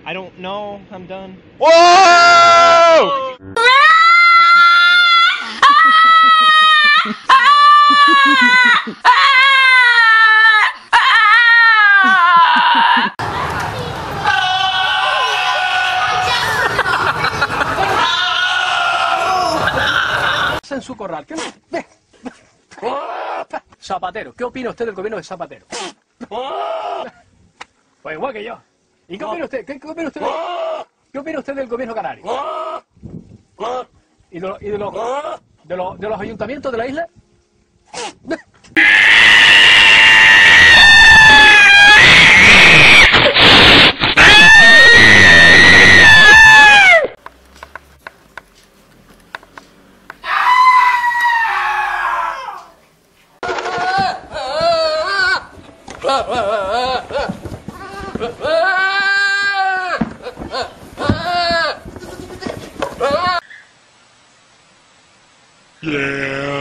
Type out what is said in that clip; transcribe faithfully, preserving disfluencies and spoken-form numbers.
I don't know. I'm done. Whoa! En su corral. ¿Qué? Ve. Zapatero. ¿Qué opina usted del gobierno de Zapatero? Pues igual que yo. ¿Y qué opina usted? ¿Qué, qué opina usted? De, ¿Qué opina usted del gobierno canario? ¿Y de, lo, y de, los, de, los, de los ayuntamientos de la isla? Yeah.